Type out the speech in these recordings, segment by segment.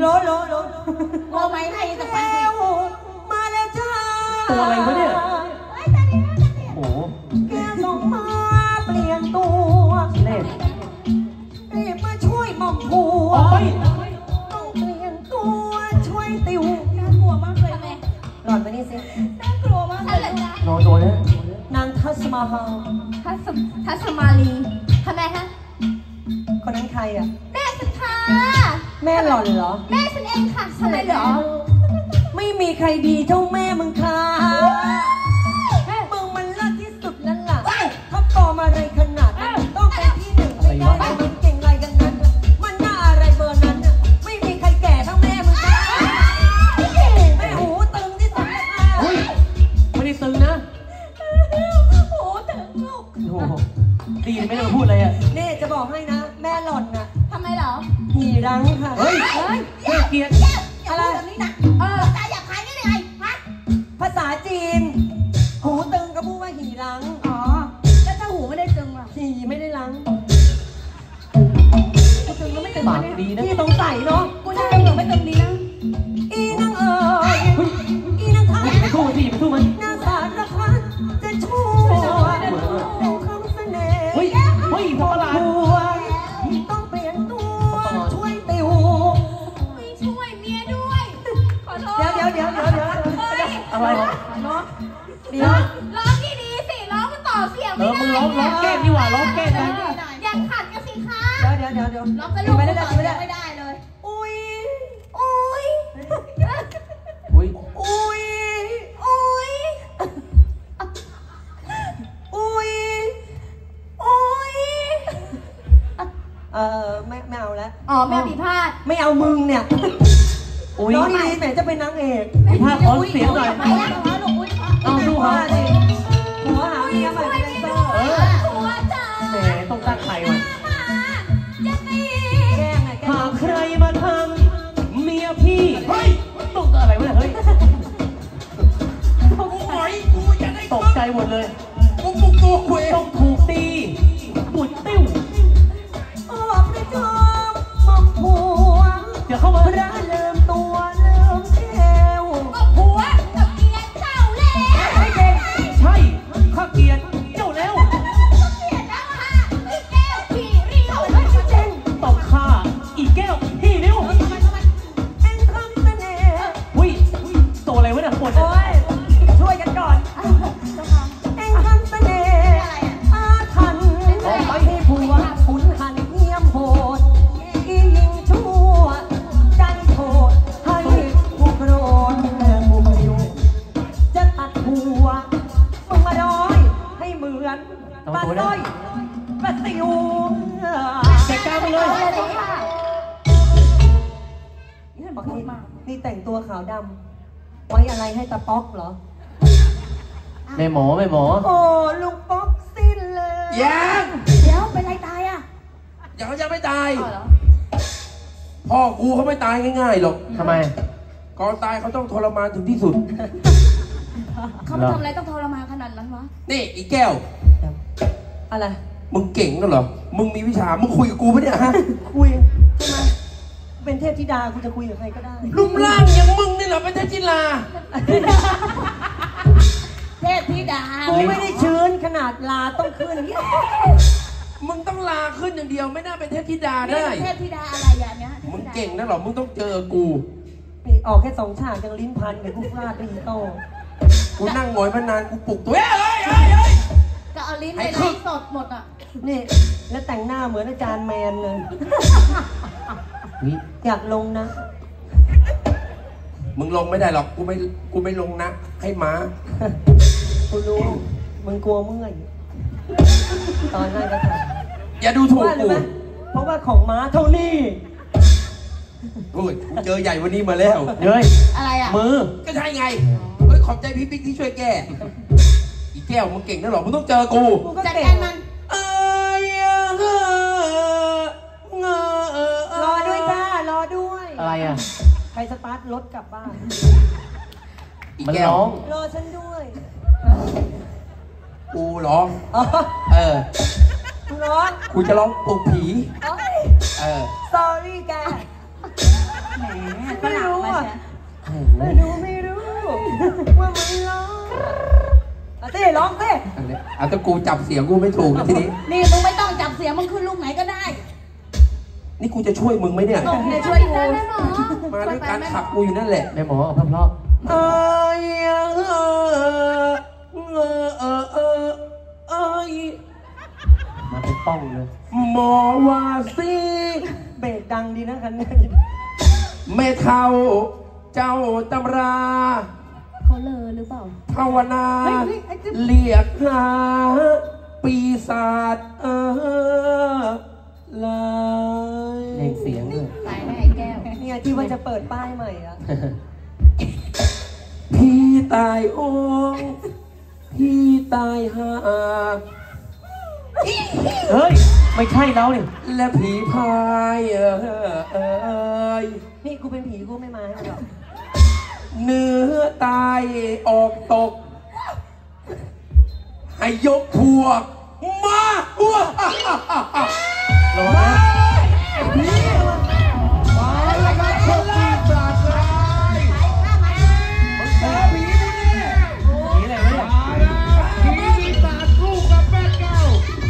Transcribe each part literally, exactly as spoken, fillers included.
รอรอรอโอ้ไม่ให้แต่ฟังมาแล้วจ้าตัวอะไรวะเนี่ยโอ้แกส่งมาเปลี่ยนตัวเล่นรีบมาช่วยม่อมผัวต้องเปลี่ยนตัวช่วยติวน่ากลัวมากเลยแม่หลอดมานี่สิน่ากลัวมากเลยจ้ะนอนตัวนี้นางทัศมาฮาทัศทัศมาลีทำไมฮะคนนั้นใครอ่ะแม่ฉันค่ะแม่หล่อนเหรอแม่ฉันเองค่ะทำไมเหรอไม่มีใครดีเท่าแม่มึงค่ะมึงมันเลิศที่สุดนั่นแหละถ้าปลอมอะไรขนาดนั้นต้องเป็นที่หนึ่งไม่ได้มึงเก่งอะไรกันนั้นมันหน้าอะไรเบอร์นั้นไม่มีใครแก่เท่าแม่มึงค่ะแม่หูตึงที่สุดเลยค่ะไม่ได้ตึงนะหูตึงลูกโอ้ดีไม่ต้องพูดอะไรอ่ะนี่จะบอกให้นะแม่หล่อนน่ะทำไมเหรอหีรังค่ะเฮ้ยเฮ้ยเกลียดอะไรแบบนี้นะเออตาอยากขายได้ยังไงฮะภาษาจีนหูตึงก็พูดว่าหีรังอ๋อแล้วถ้าหูไม่ได้ตึงล่ะหีไม่ได้รังกูตึงก็ไม่ตึงปากดีนะพี่สงสัยเนาะกูจะตึงหรือไม่ตึงดีนะอีนังเอ๋ยอีนังทันไปสู้สิไปสู้มันน่าสารพัดจะชั่วดูคำเสน่ห์เฮ้ยเฮ้ยพอละต้องเปลี่ยนตัวช่วยติวไม่ช่วยเมียด้วยขอโทษเดี๋ยวเดี๋ยวเดี๋ยวเดี๋ยวเดี๋ยวอะไรวะเนาะเดี๋ยวร้องดีๆสิร้องมาต่อเสียงไม่ได้เออมึงร้องร้องแก้ดีกว่าร้องแก้กันอยากขัดกันสิคะเดี๋ยวเดี๋ยวเดี๋ยวร้องกระลุกไม่ได้ไม่ได้ไม่ได้เลยอุ้ยอุ้ยอุ้ยอุ้ยอุ้ยอุ้ยอุ้ยเออไม่ไม่เอาแล้วอ๋อแม่ผิดพลาดไม่เอามึงเนี่ยอุ้ยน้องดีๆแต่จะเป็นนางเอกผิดพลาดขอเสียงหน่อยเอาดูเขาสิหัวหาเมียใหม่เป็นเซอร์เออหัวจ๋าแหมต้องตั้งใครวะจะตีแกล้งไงหากใครมาทำเมียพี่เฮ้ยต้องอะไรวะเนี่ยเฮ้ยโอ้ยกูจะได้ตกใจหมดเลยกูกูกูคุยต้องถูกตีปุดติ้วออกไปจอมมองผัวเดี๋ยวเข้ามาพระเริ่มตัวเริ่มแก้วก็ผัวกับเมียเจ้าแล้วไม่เก่งใช่ข้าเกลียดเจ้าแล้วก็เกลียดแล้วค่ะอีแก้วผีริ้วเจ๊งตบข้าอีแก้วพี่เร็วเอ็งคำเสน่ห์อุ้ยตัวอะไรวะเนี่ยคนโอ้ยช่วยกันก่อนเอ็งคำเสน่ห์อาทันไปให้ผัวขุนหันเงียมโหดอียิงชั่วใจโหดให้ผู้โกรธผู้มาอยู่จะตัดหัวมึงมาด้อยให้เหมือนปลาต้อยปลาติวจัดการไปเลยนี่แต่งตัวขาวดำไว้อะไรให้ตาป๊อกเหรอแม่หมอแม่หมอโอ้ลุงป๊อกสิ้นเลยยังเดี๋ยวเป็นไรตายอ่ะยังยังไม่ตายพ่อกูเขาไม่ตายง่ายๆหรอกทำไมก่อนตายเขาต้องทรมานถึงที่สุดเขาทำอะไรต้องทรมานขนาดนั้นวะนี่อีแก้วอะไรมึงเก่งกันเหรอมึงมีวิชามึงคุยกับกูปะเนี่ยฮะคุยทำไมเป็นเทพธิดากูจะคุยกับใครก็ได้รูปร่างอย่างมึงนี่เหรอเป็นเทพธิดาเทพธิดากูไม่ได้ชื้นขนาดลาต้องขึ้นมึงต้องลาขึ้นอย่างเดียวไม่น่าเป็นเทพธิดาได้เทพธิดาอะไรอย่างเนี้ยมึงเก่งนะหรอมึงต้องเจอกูออกแค่สองฉากจังลิ้นพันกับกูฟาดไปอีโต้กูนั่งงอยมานานกูปลุกตัวเฮ้ยเฮ้ยเฮ้ยก็เอาลิ้นไปไล่สดหมดอ่ะนี่แล้วแต่งหน้าเหมือนอาจารย์แมนเลยอยากลงนะมึงลงไม่ได้หรอกกูไม่กูไม่ลงนะให้ม้ากูรู้มึงกลัวเมื่อยตอนนั้นก็ทำอย่าดูถูกกูเพราะว่าของม้าเท่านี้โอ้ยกูเจอใหญ่วันนี้มาแล้วเฮ้ยอะไรอ่ะมือก็ใช่ไงเฮ้ยขอบใจพี่ปิ๊กที่ช่วยแก้อีแก้วมึงเก่งนะหรอมึงต้องเจอกูจัดการมันเอ้ยเงอรอด้วยจ้ารอด้วยอะไรอ่ะใครสตาร์ทรถกลับบ้านมันร้องรอฉันด้วยกูร้องเออร้องกูจะร้องปลุกผีเออ sorry แกแหมฝรั่งมาใช่แต่หนูไม่รู้ว่ามันร้องเอาเต้ร้องเต้อะไรเอาแต่กูจับเสียงกูไม่ถูกนะทีนี้นี่มึงไม่ต้องจับเสียงมึงขึ้นลูกไหนก็ได้นี่กูจะช่วยมึงไหมเนี่ยตรงเนี่ยช่วยกูมาด้วยการขับกูอยู่นั่นแหละแม่หมอเอาเพราะเอ้ยเออเออเออเออเอ้ยๆมาเป็นป้องเลยหมอว่าสิเบรกดังดีนะคันนี้แม่เท่าเจ้าตำราเขาเลอหรือเปล่าภาวนาเรียกหาปีศาจเออลายเล่งเสียงด้วยตายแน่ไอ้แก้วเนี่ยที่ว่าจะเปิดป้ายใหม่อะพี่ตายโองพี่ตายหาเฮ้ย ไม่ใช่แล้วนี่และผีพายเออเอยนี่กูเป็นผีกูไม่มาให้มันหรอกเนื้อตายออกตก ให้ยกพวก มาอ้วระวังนะมาแล้วมาคนละศาสตร์เลยมันเจอผีนี่แน่ผีอะไรวะเนี่ยมาแล้วผีปีศาจลูกกับแม่เก้า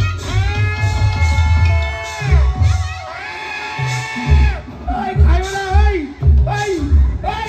เฮ้ยใครมาแล้วเฮ้ยเฮ้ยเฮ้ย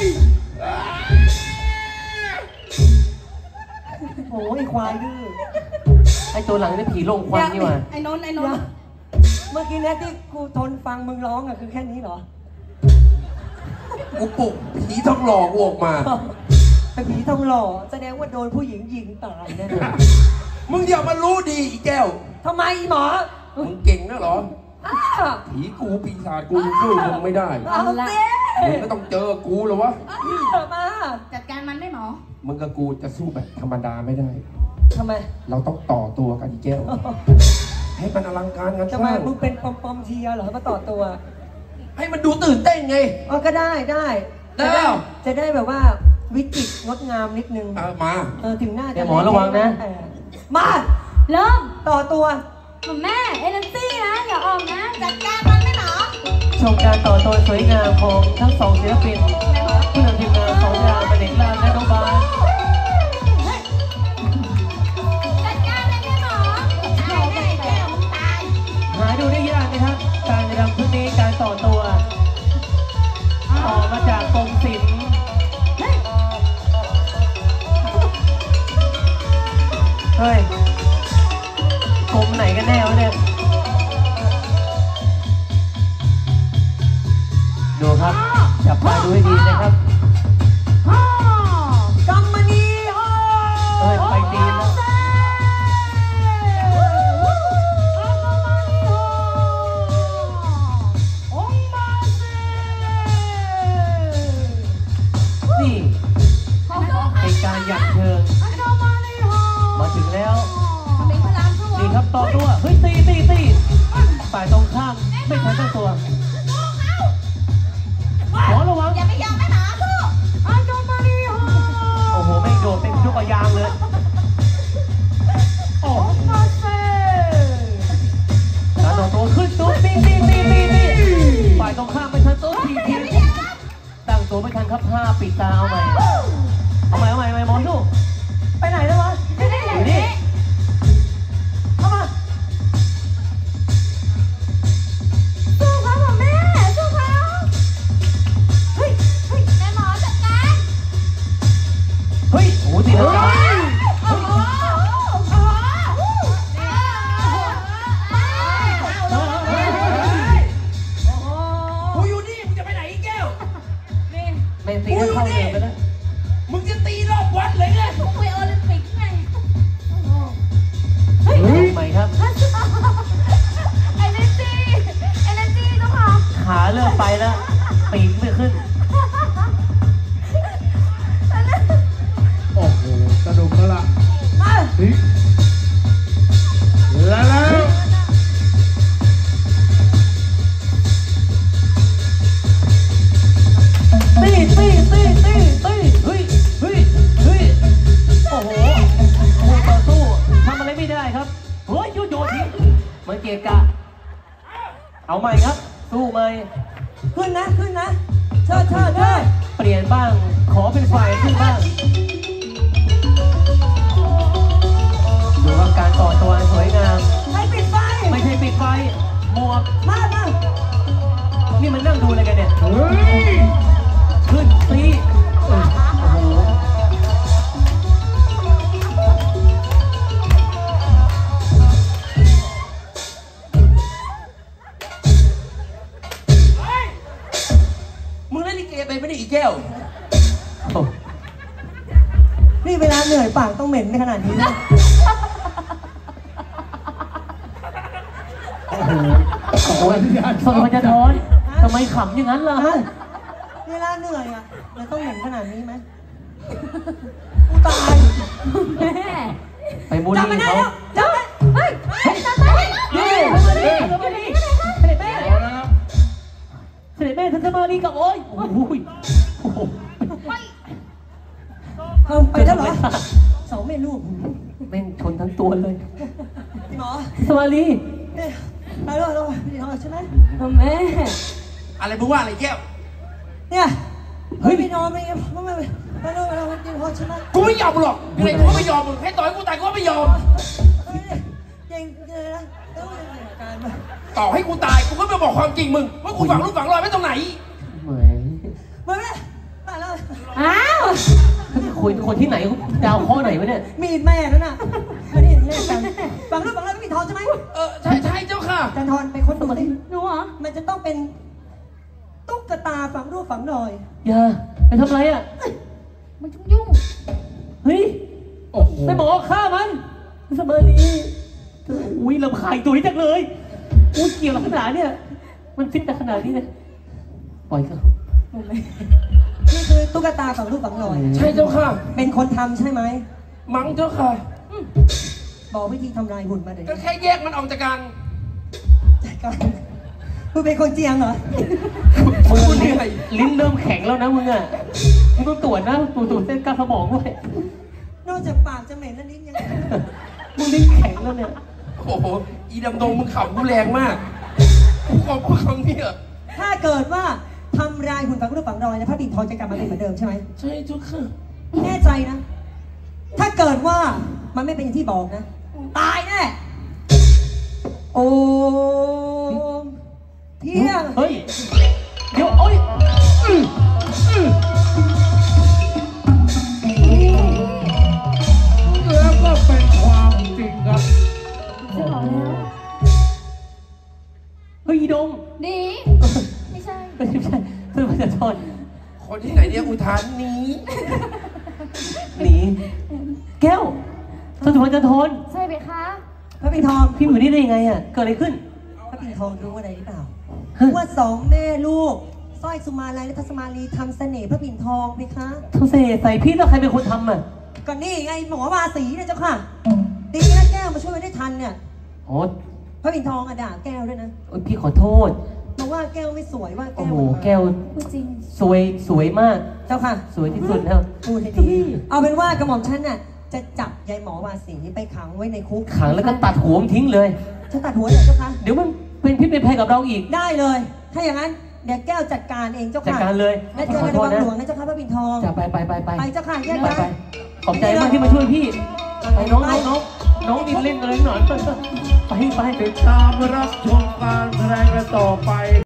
โอ้ยควายดื้อไอตัวหลังนี่ผีลงควันนี่หว่าไอ้นนท์ไอ้นนท์เมื่อกี้เนี่ยที่กูทนฟังมึงร้องอะคือแค่นี้เหรอกูปลุกผีท้องหลอกกูออกมาเป็นผีทองหล่อแสดงว่าโดนผู้หญิงยิงตายแน่มึงอย่ามารู้ดีอีแก้วทำไมอีหมอมึงเก่งนะเหรออ้าผีกูปีศาจกูสู้มึงไม่ได้เอาเต้มึงก็ต้องเจอกูเหรอวะมาจัดการมันได้หมอมึงกับกูจะสู้แบบธรรมดาไม่ได้ทำไมเราต้องต่อตัวกันอีแก้ว ให้มันอลังการงานทำสไมร้างมึงเป็นปอมปอมๆเชียร์เหรอมาต่อตัวให้มันดูตื่นเต้นไงอ๋อก็ได้ได้ได้จะได้จะได้แบบว่าวิจิตรงดงามนิดนึงเออมาเออถึงหน้าจะแม่หมอระวังนะเออมาเริ่มต่อตัวแม่เอเลนซี่นะอย่าออกนะ จัดการมันได้หมอชมการต่อตัวสวยงามของทั้งสองศิลปินผู้นำทีมงานของดาวเป็นเด็กล่าและน้องบาสจัดการมันได้หมอตายแน่ไอ้แก้วมึงตายหาดูได้ยากนะครับ การรำพึ่งนี้การต่อตัวออกมาจากกรมศิลป์เฮ้ยกรมไหนกันแน่วะเนี่ยดูครับ จับตาดูให้ดีนะครับกำมะนีโอเฮ้ย ไปตีนแล้ว นี่ เป็นการหยัดเชิง มาถึงแล้วเป็นพระรามสู้นี่ครับต่อตัว เฮ้ย ตีตีตีฝ่ายตรงข้าม ไม่ทันตั้งตัวหมอระวังอย่าไปยอมแม่หมาสู้โอ้โห ไม่โดดเป็นยุกยางเลย โอ้การต่อตัวขึ้นตัวตีตีตีตีตีฝ่ายตรงข้ามไม่ทันตัวทีทีตั้งตัวไม่ทันครับห้าปิดตาเอาใหม่เอาใหม่เอาใหม่เอาใหม่หมอสู้ไปไหนแล้ววะอยู่นี่เข้ามาสู้เขาผมแม่สู้เขาเฮ้ยเฮ้ยแม่หมอจัดการเฮ้ย โอ้โหตีลังกาโอ้โหโอ้โหกูอยู่นี่มึงจะไปไหนอีแก้วไม่ตีแล้วเข้าเดิมไปแล้วมึงจะตีรอบวัดเลยไงผมไปโอลิมปิกไงเฮ้ยใหม่ครับเอเลนซี่เอเลนซี่ต้องขอขาเริ่มไปแล้ว ปีกไม่ขึ้นโอ้โหสนุกแล้วล่ะมาแล้วแล้วตีตีตีตีตีเฮ้ยเฮ้ยเฮ้ยโอ้โหคู่ต่อสู้ทำอะไรไม่ได้ครับเฮ้ยโยโย่ทิ้งเหมือนเกะกะ เอาใหม่ครับ สู้ใหม่ขึ้นนะขึ้นนะเชิชิดเชิดเชิดเปลี่ยนบ้าง ขอเป็นฝ่ายขึ้นบ้าง ดูว่าการต่อตัวสวยงามใครปิดไฟไม่ใช่ปิดไฟ หมวกมามานี่มันนั่งดูอะไรกันเนี่ยเฮ้ยขึ้นซีโอ้โหมึงเล่นลิเกไปไม่ได้อีแก้วนี่เวลาเหนื่อยปากต้องเหม็นในขนาดนี้นะโอ้โหโอ้โหสนมันจะท้อนทำไมขำอย่างนั้นล่ะฮะเวลาเหนื่อยอ่ะมันต้องเหม็นขนาดนี้ไหมกูตายแม่ไปบูลจับลี่มันได้เขาแล้วจับมันเฮ้ยเฮ้ยตาตานี่ทำมาดีทำมาดีเสด็จแม่เสด็จแม่ท่านจะมาดีกับโอ้ยโอ้โหโอ้โหเอาไปแล้วเหรอสองแม่ลูกแม่งชนทั้งตัวเลยหมอสมาลีเอ๊ะไปแล้วเราพี่น้องใช่ไหมแม่อะไรมึงว่าอะไรแก้วเนี่ยเฮ้ยพี่น้องไม่ไม่ไม่ไปแล้วไปแล้วกินพอใช่ไหมกูไม่ยอมหรอกยังไงกูก็ไม่ยอมมึงให้ต่อยกูตายกูก็ไม่ยอมเฮ้ยยังเลยนะแล้วมันจะการมาต่อให้กูตายกูก็ไม่บอกความจริงมึงว่ากูฝังลูกฝังรอยไว้ตรงไหนเหมือนมาไหมไปแล้วอ้าวคนคนที่ไหนดาวข้อไหนวะเนี่ยมีดแม่นั่นน่ะมาดิแม่กันฝังลูกฝังแล้วมีทองใช่ไหมเออใช่ใช่เจ้าค่ะจันทรไปค้นดูสิหนูเหรอมันจะต้องเป็นตุ๊กตาฝังรูปฝังหน่อยอย่าไปทำอะไรอ่ะมันจุ่งยุ่งเฮ้ยโอ้โหไปบอกฆ่ามันสมาลีอุ้ยลำคายตัวนี้จังเลยอุ้ยเกี่ยวกับขนาดเนี่ยมันฟิตแต่ขนาดนี้เลยปล่อยก็นี่คือตุ๊กตาฝังรูปฝังหน่อยใช่เจ้าค่ะเป็นคนทำใช่ไหมมั้งเจ้าค่ะบอกวิธีทำลายหุ่นมาเดี๋ยวก็แค่แยกมันออกจากกันจัดการคุณเป็นคนเจียงเหรอมึงลิ้นลิ้นเริ่มแข็งแล้วนะมึงอ่ะมึงต้องตรวจนะตรวจตรวจเส้นกล้าสมองด้วยนอกจากปากจะเหม็นแล้วลิ้นยังมึงลิ้นแข็งแล้วเนี่ยโอ้โหอีดำดงมึงขำกูแรงมากกูขอบคุณคำนี้อ่ะถ้าเกิดว่าทำลายหุ่นฝังรูปฝังรอยแล้วพระปิ่นทองจะกลับมาเป็นเหมือนเดิมใช่ไหมใช่เจ้าค่ะแน่ใจนะ ถ้าเกิดว่ามันไม่เป็นอย่างที่บอกนะ ตายแน่ โอ้เที่ยงเฮ้ยเดี๋ยวโอ๊ยอื้ออื้อแล้วก็เป็นความจริงครับจะบอกแล้วเฮ้ยอีดงดีไม่ใช่ไม่ใช่ไม่ใช่เพื่อนมันจะชนคนที่ไหนเนี่ยอุทานนี้หนีแก้วสสุวรรณจันทนใช่ไหมคะพระปิ่นทองพี่อยู่นี่ได้ยังไงอ่ะเกิดอะไรขึ้นพระปิ่นทองรู้อะไรหรือเปล่าฮะว่าสองแม่ลูกสร้อยสุมาลัยและทัศมาลีทำเสน่ห์พระปิ่นทองไหมคะทำเสน่ห์ใส่พี่แล้วใครเป็นคนทำอ่ะก็นี่ไงหมอวาสีนะเจ้าค่ะ ดีนะแก้วมาช่วยไว้ได้ทันเนี่ยโอ้พระปิ่นทองอะด่าแก้วด้วยนะยพี่ขอโทษบอกว่าแก้วไม่สวยว่าโอ้แก้วโหแก้วพูดจริงสวยสวยมากเจ้าค่ะสวยที่สุดแล้วพูดให้ดีเอาเป็นว่ากระหม่อมฉันน่ะจะจับยายหมอวาสีไปขังไว้ในคุกขังแล้วก็ตัดหัวมันทิ้งเลยจะตัดหัวเลยเจ้าค่ะเดี๋ยวมันเป็นพิษเป็นภัยกับเราอีกได้เลย ถ้าอย่างนั้นเดี๋ยวแก้วจัดการเองเจ้าจัดค่ะการเลยและเจอขอกันโทในษวังนะหลวงนะเจ้าค่ะพระปิ่นทองจะไปไปไปไปไปเจ้าค่ะแยกไปไปไปขอบใจมากที่มาช่วยพี่ ไปน้องน้องน้องน้องดินเล่นเลยหน่อยไปไปติดตามรับชมการแสดงกันต่อไป